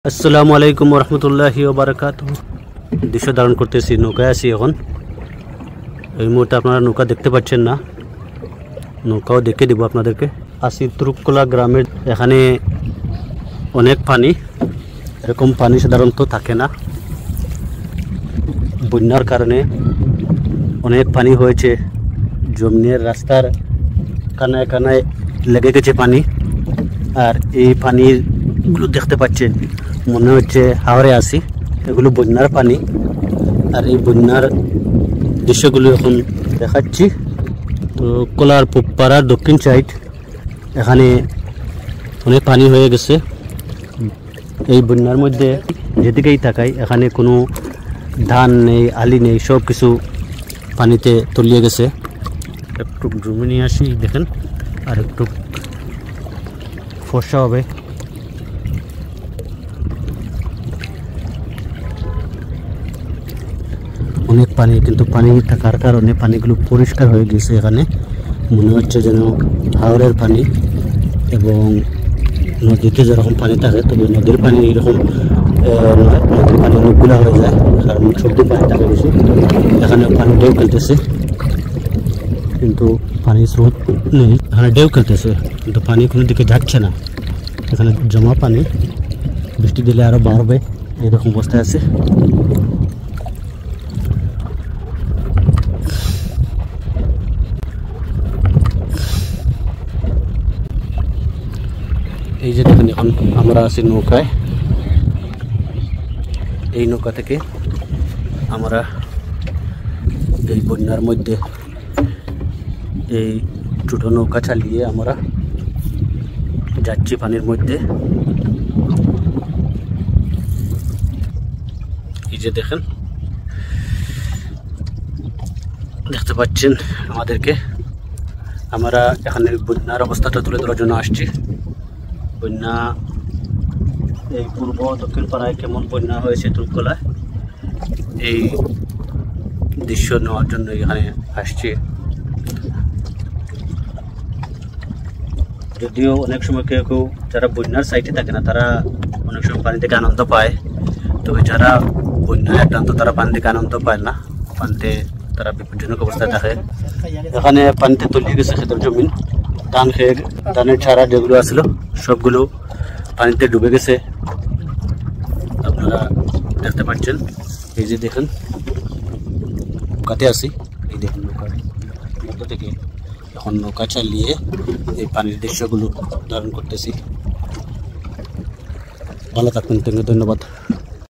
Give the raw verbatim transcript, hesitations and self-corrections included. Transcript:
আসসালামু আলাইকুম রহমতুল্লাহি ওয়া বারাকাতুহু। দৃশ্য ধারণ করতেছি, নৌকায় আছি এখন। এই মুহূর্তে আপনারা নৌকা দেখতে পাচ্ছেন না, নৌকাও দেখে দিব আপনাদেরকে। আসি তুরুককলা গ্রামের, এখানে অনেক পানি, এরকম পানি সাধারণত থাকে না। বন্যার কারণে অনেক পানি হয়েছে, জমিনের রাস্তার কানায় কানায় লেগে গেছে পানি। আর এই পানির গুলো দেখতে পাচ্ছেন, মনে হচ্ছে হাওড়ে আসি, এগুলো বন্যার পানি। আর এই বন্যার দৃশ্যগুলো এখন দেখাচ্ছি। তো কলার পাড়ার দক্ষিণ সাইড, এখানে অনেক পানি হয়ে গেছে। এই বন্যার মধ্যে যেদিকেই তাকাই, এখানে কোনো ধান নেই, আলি নেই, সব কিছু পানিতে তলিয়ে গেছে। একটু জমি নিয়ে আসি, দেখেন, আর একটু ফর্সা হবে। অনেক পানি, কিন্তু পানি থাকার কারণে পানিগুলো পরিষ্কার হয়ে গেছে। এখানে মনে হচ্ছে যেন হাওড়ের পানি, এবং নদীতে যেরকম পানি থাকে, তবে নদীর পানি এরকম নদীর পানি অনেকগুলো হয়ে যায়, কারণ সবজি পানি থাকে বেশি। এখানে পানি ঢেউ খেলতেছে, কিন্তু পানি স্রোত নেই। এখানে ঢেউ খেলতেছে, কিন্তু পানি কোনো দিকে যাচ্ছে না। এখানে জমা পানি, বৃষ্টি দিলে আরো বাড়বে, এরকম অবস্থায় আছে। এই যে দেখেন, এখন আমরা আছি নৌকায়। এই নৌকা থেকে আমরা এই বন্যার মধ্যে এই ছোট নৌকা চালিয়ে আমরা যাচ্ছি পানির মধ্যে। এই যে দেখেন, দেখতে পাচ্ছেন আমাদেরকে। আমরা এখানে বন্যার অবস্থাটা তুলে ধরার জন্য আসছি। বন্যা এই পূর্ব দক্ষিণ পাড়ায় কেমন বন্যা হয়েছে তুরুককলায়, এই দৃশ্য নেওয়ার জন্য এখানে আসছি। যদিও অনেক সময় কেউ কেউ যারা বন্যার সাইডে থাকে না, তারা অনেক সময় পানি থেকে আনন্দ পায়, তবে যারা বন্যায় আক্রান্ত তারা পানি থেকে আনন্দ পায় না, পানিতে তারা বিপজ্জনক অবস্থায় থাকে। এখানে পানিতে তলিয়ে গেছে ক্ষেতের জমিন, ধান খেয়ে ধানের চারা যেগুলো আছিল সবগুলো পানিতে ডুবে গেছে, আপনারা দেখতে পাচ্ছেন। এই যে দেখেন, নৌকাতে আছি, এই দেখুন নৌকার মধ্য থেকে এখন নৌকা চালিয়ে এই পানির দৃশ্যগুলো ধারণ করতেছি। ভালো থাকবেন, ধন্যবাদ।